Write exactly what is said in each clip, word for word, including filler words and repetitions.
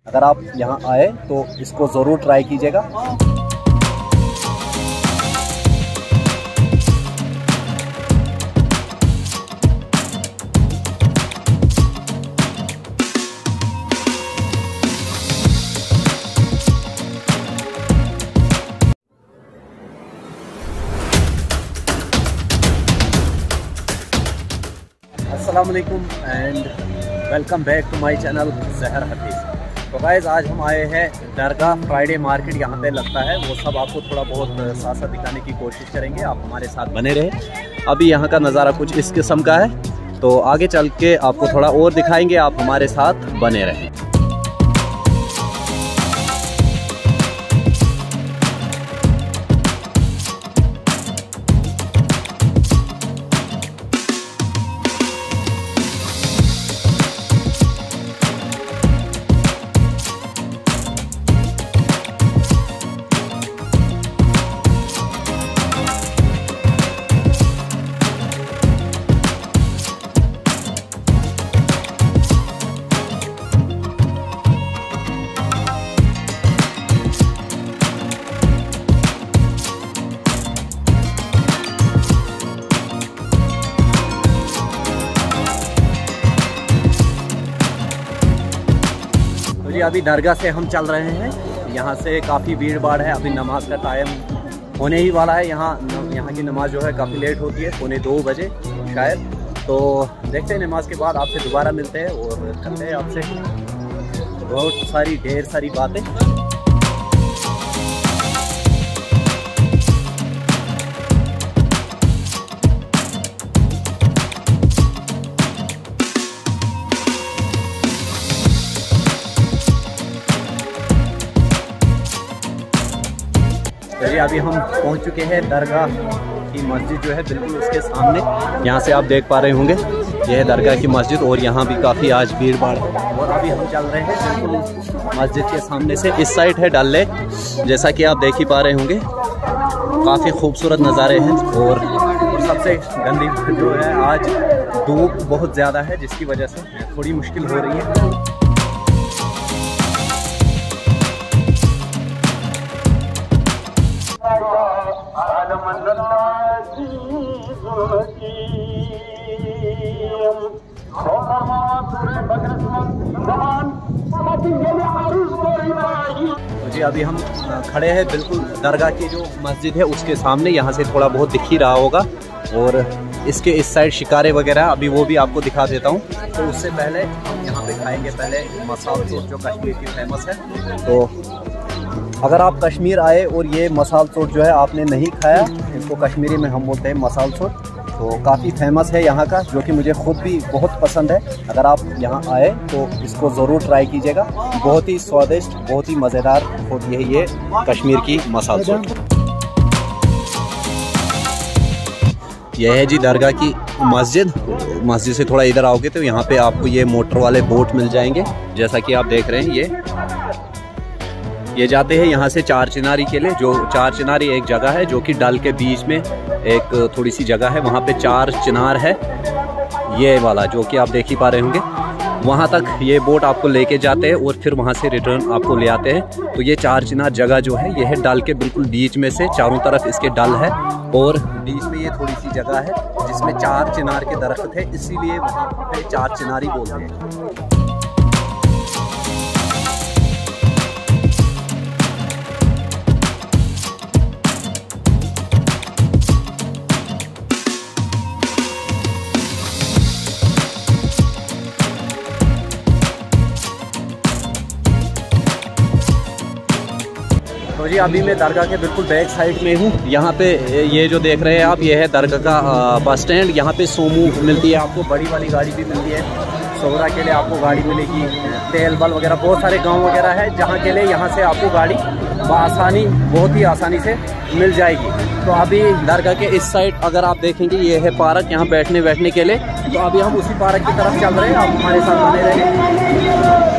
अगर आप यहाँ आए तो इसको ज़रूर ट्राई कीजिएगा। अस्सलाम वालेकुम and welcome back to my channel Zahar Hafeez. तो गाइस आज हम आए हैं दरगाह फ्राइडे मार्केट, यहाँ पे लगता है, वो सब आपको थोड़ा बहुत साथ साथ दिखाने की कोशिश करेंगे। आप हमारे साथ बने रहे। अभी यहाँ का नज़ारा कुछ इस किस्म का है, तो आगे चल के आपको थोड़ा और दिखाएंगे। आप हमारे साथ बने रहें। अभी दरगाह से हम चल रहे हैं। यहाँ से काफ़ी भीड़ भाड़ है। अभी नमाज का टाइम होने ही वाला है। यहाँ यहाँ की नमाज जो है काफ़ी लेट होती है, पौने दो बजे शायद। तो देखते हैं, नमाज के बाद आपसे दोबारा मिलते हैं और करते हैं आपसे बहुत सारी ढेर सारी बातें। चलिए अभी हम पहुंच चुके हैं दरगाह की मस्जिद जो है बिल्कुल उसके सामने। यहाँ से आप देख पा रहे होंगे, यह है दरगाह की मस्जिद और यहाँ भी काफ़ी आज भीड़ भाड़ है। और अभी हम चल रहे हैं बिल्कुल मस्जिद के सामने से। इस साइड है डल लेक, जैसा कि आप देख ही पा रहे होंगे। काफ़ी खूबसूरत नज़ारे हैं और, और सबसे गंदी जो है आज धूप बहुत ज़्यादा है, जिसकी वजह से थोड़ी मुश्किल हो रही है। जी अभी हम खड़े हैं बिल्कुल दरगाह की जो मस्जिद है उसके सामने। यहाँ से थोड़ा बहुत दिख ही रहा होगा और इसके इस साइड शिकारे वगैरह, अभी वो भी आपको दिखा देता हूँ। तो उससे पहले हम यहाँ पे खाएंगे पहले मसाल चोट, जो कश्मीर की फेमस है। तो अगर आप कश्मीर आए और ये मसाल चोट जो है आपने नहीं खाया, इसको कश्मीरी में हम बोलते हैं मसाल चोट, तो काफ़ी फेमस है यहाँ का, जो कि मुझे ख़ुद भी बहुत पसंद है। अगर आप यहाँ आए तो इसको ज़रूर ट्राई कीजिएगा। बहुत ही स्वादिष्ट, बहुत ही मज़ेदार होती है ये कश्मीर की मसाल चोट। यह है जी दरगाह की मस्जिद। मस्जिद से थोड़ा इधर आओगे तो यहाँ पे आपको ये मोटर वाले बोट मिल जाएंगे, जैसा कि आप देख रहे हैं। ये ये जाते हैं यहाँ से चार चिनारी के लिए। जो चार चिनारी एक जगह है जो कि डल के बीच में एक थोड़ी सी जगह है, वहाँ पे चार चिनार है, ये वाला जो कि आप देख ही पा रहे होंगे। वहाँ तक ये बोट आपको लेके जाते हैं और फिर वहाँ से रिटर्न आपको ले आते हैं। तो ये चार चिनार जगह जो है, ये है डल के बिल्कुल बीच में से, चारों तरफ इसके डल है और बीच में ये थोड़ी सी जगह है जिसमें चार चिनार के दरख्त है, इसीलिए वहाँ पे चार चिनारी बोलते हैं। तो जी अभी मैं दरगाह के बिल्कुल बैक साइड में हूँ। यहाँ पे ये जो देख रहे हैं आप, ये है दरगाह का बस स्टैंड। यहाँ पे सोमू मिलती है आपको, बड़ी वाली गाड़ी भी मिलती है। सोहरा के लिए आपको गाड़ी मिलेगी, तेल बल वगैरह, बहुत सारे गांव वगैरह है जहाँ के लिए यहाँ से आपको गाड़ी बआसानी, बहुत ही आसानी से मिल जाएगी। तो अभी दरगाह के इस साइड अगर आप देखेंगे, ये है पार्क, यहाँ बैठने बैठने के लिए। तो अभी हम उसी पार्क की तरफ चल रहे हैं, आप हमारे साथ बने रहेंगे।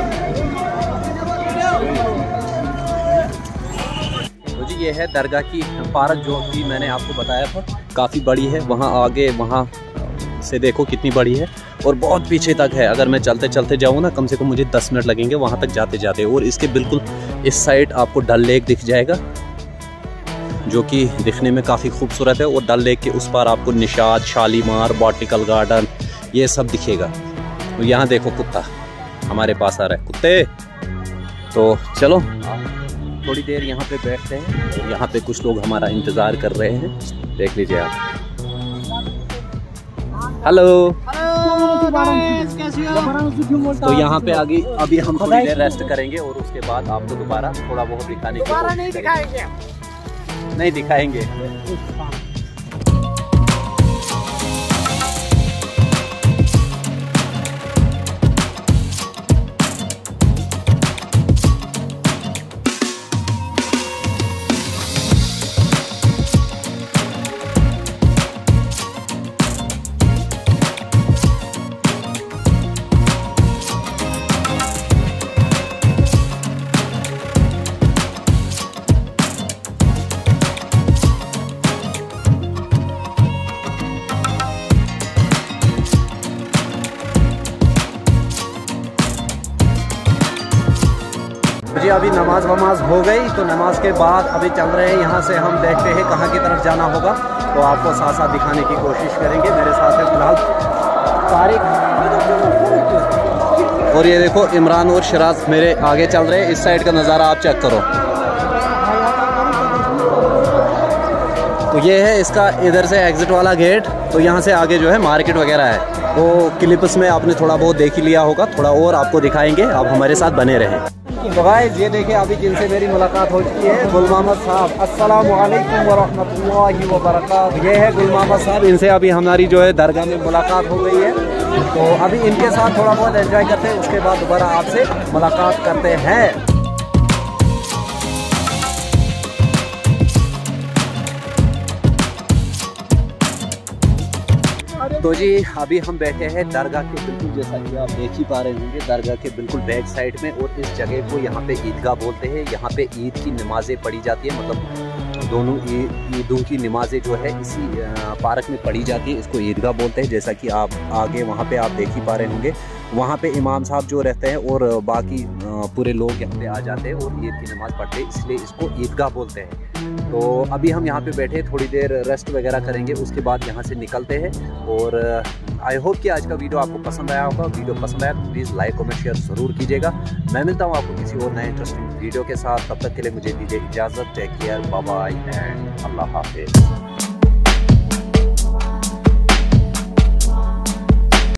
ये है दरगाह की पार्क, जो कि मैंने आपको बताया था काफ़ी बड़ी है। वहाँ आगे, वहाँ से देखो कितनी बड़ी है। और बहुत पीछे तक है। अगर मैं चलते चलते जाऊँ ना, कम से कम मुझे दस मिनट लगेंगे वहाँ तक जाते जाते। और इसके बिल्कुल इस साइड आपको डल लेक दिख जाएगा, जो कि दिखने में काफ़ी खूबसूरत है। और डल लेक के उस पार आपको निशात, शालीमार, बॉटनिकल गार्डन ये सब दिखेगा। तो यहाँ देखो कुत्ता हमारे पास आ रहा है, कुत्ते। तो चलो थोड़ी देर यहाँ पे बैठते हैं। यहाँ पे कुछ लोग हमारा इंतज़ार कर रहे हैं, देख लीजिए आप। हेलो, तो यहाँ पे आगे अभी हम थोड़ी देर रेस्ट करेंगे और उसके बाद आपको दोबारा थोड़ा बहुत दिखाने की कोशिश करेंगे। नहीं दिखाएंगे। जी अभी नमाज वमाज हो गई, तो नमाज के बाद अभी चल रहे हैं यहाँ से। हम देखते हैं कहाँ की तरफ जाना होगा, तो आपको साथ साथ दिखाने की कोशिश करेंगे। मेरे साथ है फिलहाल तारिक, और ये देखो इमरान और शिराज मेरे आगे चल रहे हैं। इस साइड का नज़ारा आप चेक करो। तो ये है इसका इधर से एग्जिट वाला गेट। तो यहाँ से आगे जो है मार्केट वगैरह है। तो क्लिप्स में आपने थोड़ा बहुत देख ही लिया होगा, थोड़ा और आपको दिखाएंगे। आप हमारे साथ बने रहें। तो गाइस ये देखिए अभी जिनसे मेरी मुलाकात हो चुकी है, गुल मोहम्मद साहब। अस्सलामु अलैकुम व रहमतुल्लाहि व बरकातहू। ये है गुल मोहम्मद साहब, इनसे अभी हमारी जो है दरगाह में मुलाकात हो गई है। तो अभी इनके साथ थोड़ा बहुत एंजॉय करते हैं, उसके बाद दोबारा आपसे मुलाकात करते हैं। तो जी अभी हम बैठे हैं दरगाह के बिल्कुल, जैसा कि आप देख ही पा रहे होंगे, दरगाह के बिल्कुल बैक साइड में। और इस जगह को यहाँ पे ईदगाह बोलते हैं। यहाँ पे ईद की नमाजें पढ़ी जाती है, मतलब दोनों ईदों की नमाजें जो है इसी पार्क में पढ़ी जाती है। इसको ईदगाह बोलते हैं। जैसा कि आप आगे वहाँ पे आप देख ही पा रहे होंगे, वहाँ पे इमाम साहब जो रहते हैं और बाकी पूरे लोग यहाँ पे आ जाते हैं और ईद की नमाज़ पढ़ते हैं, इसलिए इसको ईदगाह बोलते हैं। तो अभी हम यहाँ पे बैठे थोड़ी देर रेस्ट वगैरह करेंगे, उसके बाद यहाँ से निकलते हैं। और आई होप कि आज का वीडियो आपको पसंद आया होगा। वीडियो पसंद आया तो प्लीज़ लाइक कमेंट शेयर ज़रूर कीजिएगा। मैं मिलता हूँ आपको किसी और नए इंटरेस्टिंग वीडियो के साथ। तब तक के लिए मुझे दीजिए इजाज़त। Take care, bye bye and अल्लाह हाफिज़।